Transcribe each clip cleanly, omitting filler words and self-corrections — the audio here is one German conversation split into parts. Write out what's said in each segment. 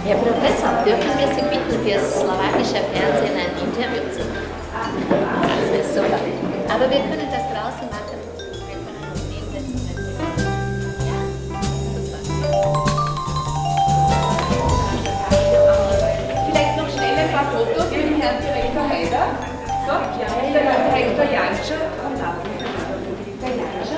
Herr Professor, dürfen wir Sie bitten, für das slowakische Fernsehen ein Interview zu machen? Das wäre super. Aber wir können das draußen machen. Wir können uns hinsetzen, wenn Sie wollen. Ja? Super. Vielleicht noch schnell ein paar Fotos mit dem Herrn Direktor Haider. So, und der Herr Direktor Janscher. Der Janscher.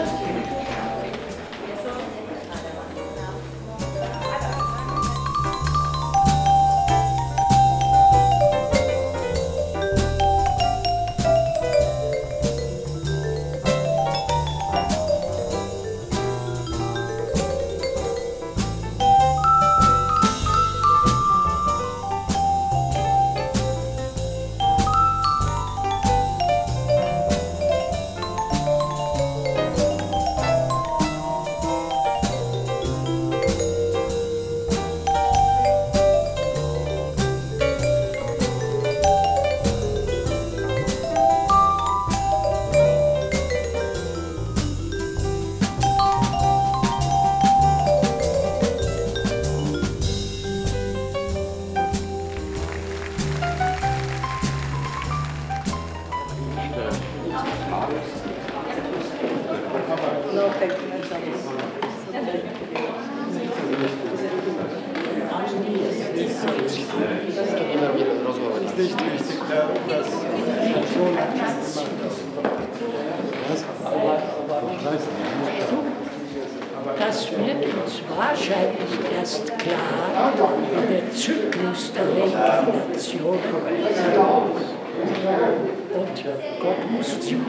Das wird uns wahrscheinlich erst klar, wenn der Zyklus der Reinkarnation und Gott muss tun,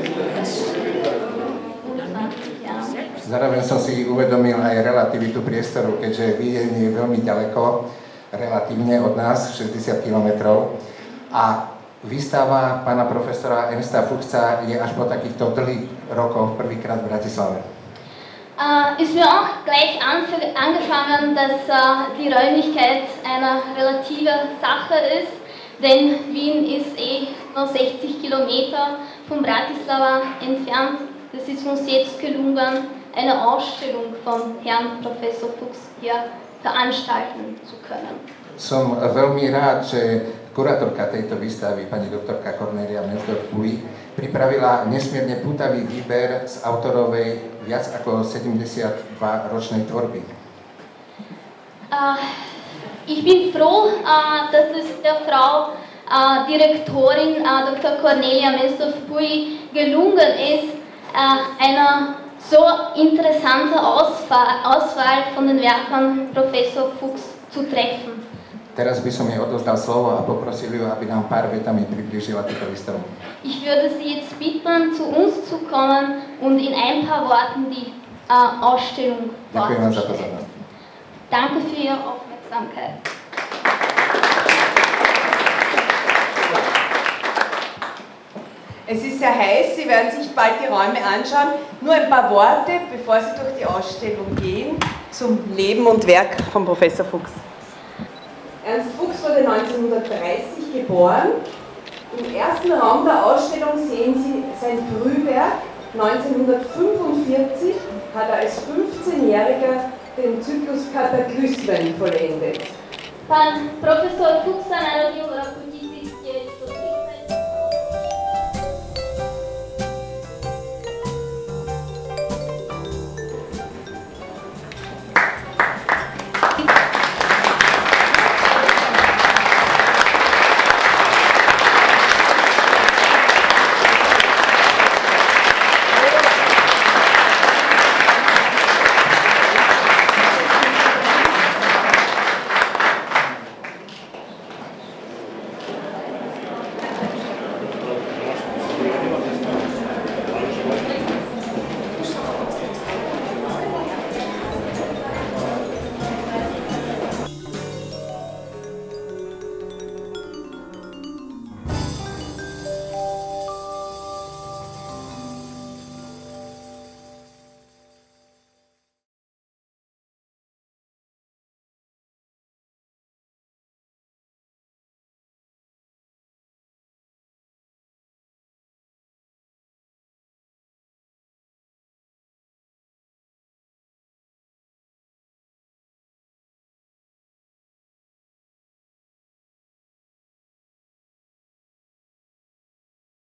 Zároveň som si uvedomil aj relativitu priestoru, keďže Viedeň je veľmi ďaleko, relatívne od nás, 60 km. A výstava pána profesora Ernsta Fuchsa je až po takýchto dlhých rokoch prvýkrát v Bratislave. Ist mir auch gleich angefangen, dass die Räumlichkeit eine relative Sache ist, denn Wien ist nur 60 Kilometer von Bratislava entfernt. Das ist uns jetzt gelungen, eine Ausstellung von Herrn Professor Fuchs hier veranstalten zu können. Som veľmi rád, že kurátorka tejto výstavy, pani doktorka Kornélia Mezdorf-Puy, pripravila nesmierne pútavý výber z autorovej viac ako 72-ročnej tvorby. Ich bin froh, dass es der Frau Direktorin Dr. Kornélia Mezdorf-Puy gelungen ist, eine so interessante Auswahl von den Werken Professor Fuchs zu treffen. Teraz by som jej odozdal slovo a poprosil ju, aby nám pár vetami priblížila túto výstavu. Ich würde Sie jetzt bitten, zu uns zu kommen und in ein paar Worten die Ausstellung vorzustellen. Ďakujem vám za pozornosť. Danke für Ihre Aufmerksamkeit. Es ist sehr heiß, Sie werden sich bald die Räume anschauen. Nur ein paar Worte, bevor Sie durch die Ausstellung gehen, zum Leben und Werk von Professor Fuchs. Ernst Fuchs wurde 1930 geboren. Im ersten Raum der Ausstellung sehen Sie sein Frühwerk. 1945 hat er als 15-Jähriger den Zyklus Kataklysmen vollendet. Pan profesor Fuchs a narodil v roku